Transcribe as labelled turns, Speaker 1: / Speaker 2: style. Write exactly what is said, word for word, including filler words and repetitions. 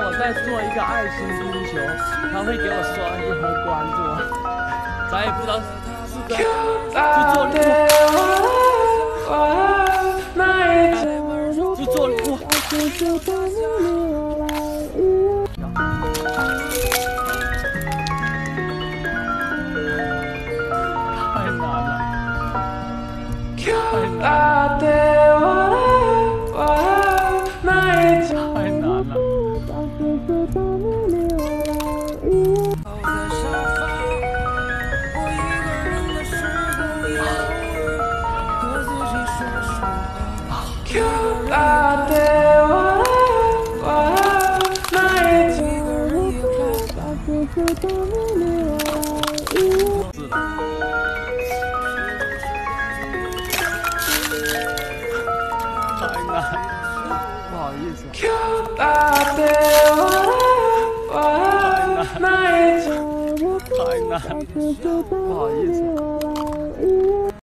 Speaker 1: 我在做一个爱心冰球，他会给我刷一和关注，咱也不知道是个就做就做哇。太难了，太难了。太难，不好意思。太难，太难，不好意思。